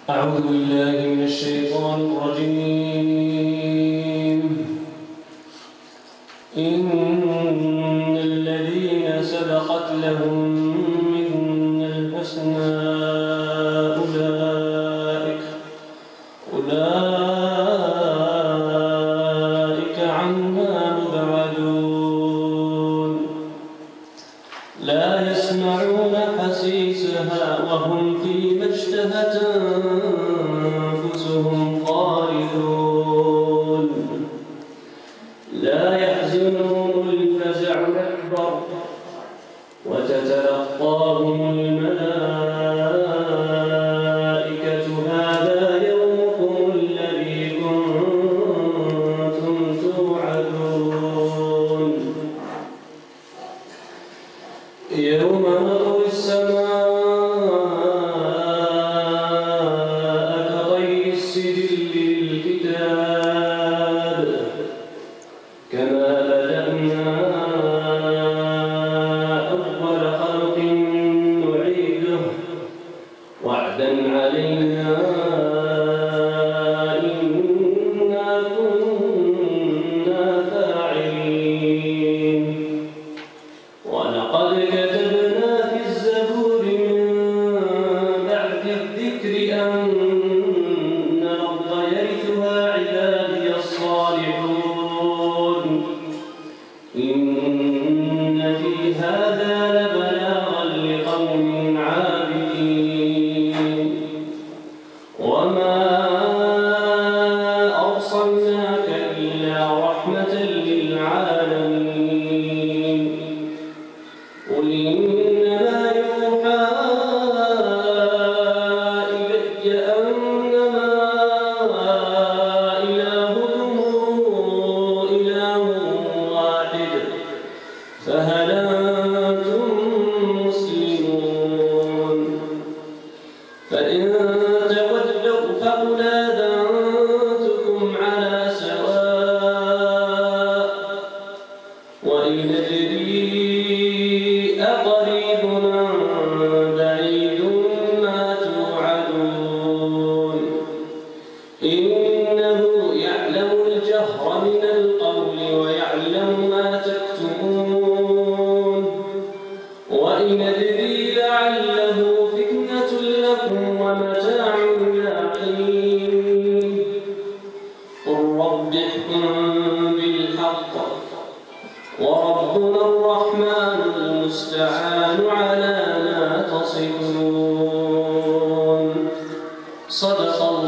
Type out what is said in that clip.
أعوذ بالله من الشيطان الرجيم. إن الذين سبقت لهم منا الحسنى أولئك عنها مبعدون لا يسمعون حسيسها وهم فيما اشتهت أنفسهم خالدون لا يحزنهم الفزع الأكبر وتتلقاهم الملائكة هذا يومكم الذي كنتم توعدون يوم نطوي السماء كطي السجل للكتاب كما بدأنا أول خلق نعيده وعدا علينا إنا كنا فاعلين ولقد كتبنا في الزبور من بعد الذكر أن الأرض يرثها عبادي الصالحون إن في هذا لبلاغا لقوم عابدين وما أرسلناك إلا رحمة للعالمين قل إنما يوحى إلي أنما إلهكم إله واحد فهل أنتم مسلمون فإن تولوا فقل آذنتكم على سواء وإن أدري أقريب أم بعيد ما توعدون إنه يعلم الجهر من القول ويعلم ما تكتمون وإن أدري لعله فتنة لكم ومتاع إلى حين قل رب احكم بالحق وربنا الرحمن المستعان على ما تصفون صدق الله